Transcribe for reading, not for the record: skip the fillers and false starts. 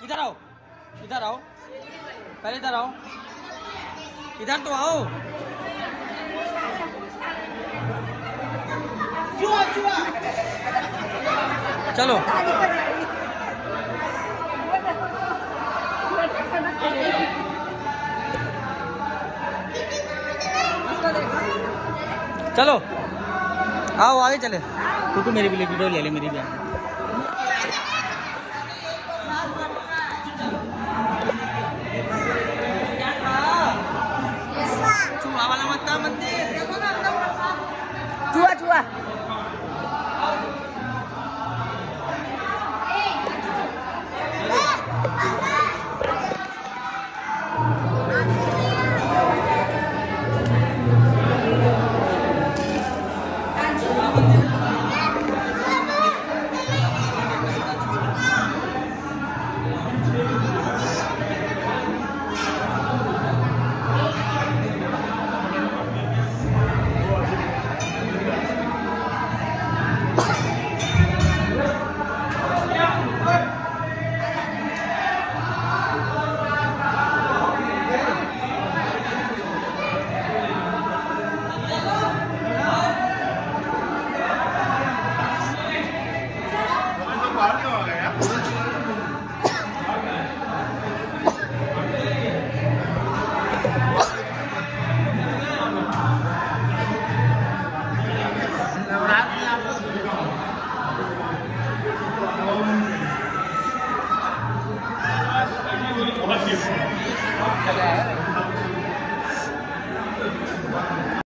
इधर आओ, इधर आओ, पहले इधर आओ, इधर तो आओ। चलो चलो आओ आगे चले। तू मेरी भी वीडियो ले ले, मेरी भी।